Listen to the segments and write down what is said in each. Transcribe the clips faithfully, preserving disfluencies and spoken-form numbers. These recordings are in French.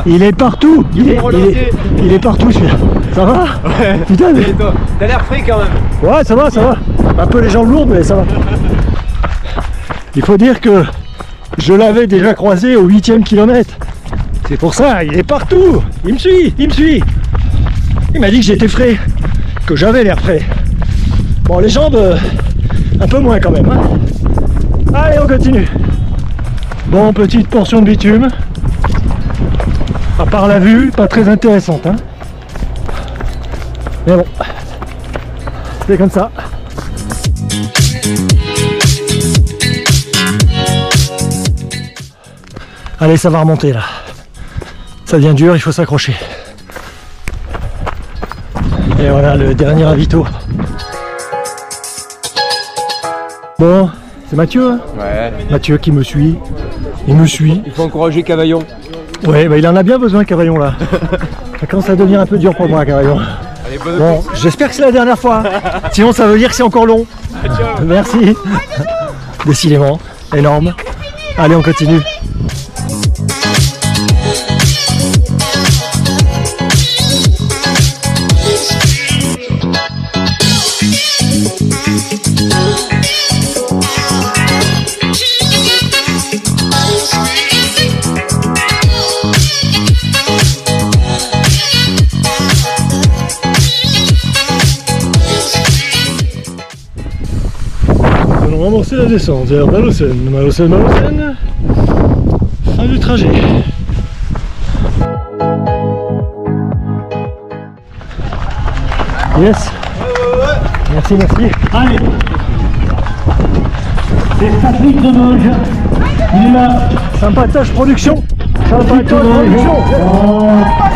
Il est partout. Il est, il est, il est partout celui-là. Ça va? Ouais. Putain, mais... T'as l'air frais quand même. Ouais, ça va, ça va. Un peu les jambes lourdes, mais ça va. Il faut dire que je l'avais déjà croisé au huitième kilomètre. C'est pour ça, il est partout. Il me suit, il me suit. Il m'a dit que j'étais frais, que j'avais l'air frais. Bon, les jambes, euh, un peu moins quand même. Hein. Allez, on continue. Bon, petite portion de bitume. À part la vue, pas très intéressante. Hein. Mais bon, c'est comme ça. Allez, ça va remonter là. Ça devient dur, il faut s'accrocher. Et voilà le dernier ravito. Bon, c'est Mathieu, hein? Ouais. Mathieu qui me suit. Il me suit. Il faut encourager Cavaillon. Ouais, bah il en a bien besoin, Cavaillon là. Ça commence à devenir un peu dur pour moi, Cavaillon. Allez, bonne Bon, j'espère que c'est la dernière fois. Sinon, ça veut dire que c'est encore long. Merci. Décidément, énorme. Allez, on continue. Nous allons amorcer la descente vers Malocène, Malocène, Malocène. Fin du trajet. Yes. Merci, merci. Allez. C'est Patrick Demoge. Il est là. Sympatoche Production. Sympatoche Production. Oh.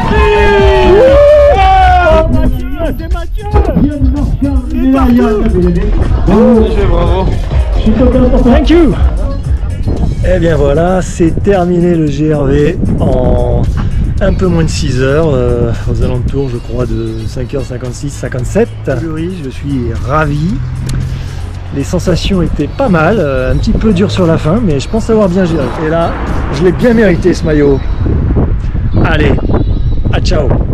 C'est Mathieu. Il est Mathieu. Bravo. Thank you. Et bien voilà, c'est terminé le G R V en un peu moins de six heures, euh, aux alentours je crois de cinq heures cinquante-six cinquante-sept. Je suis ravi. Les sensations étaient pas mal, euh, un petit peu dur sur la fin, mais je pense avoir bien géré. Et là, je l'ai bien mérité ce maillot. Allez, à ciao.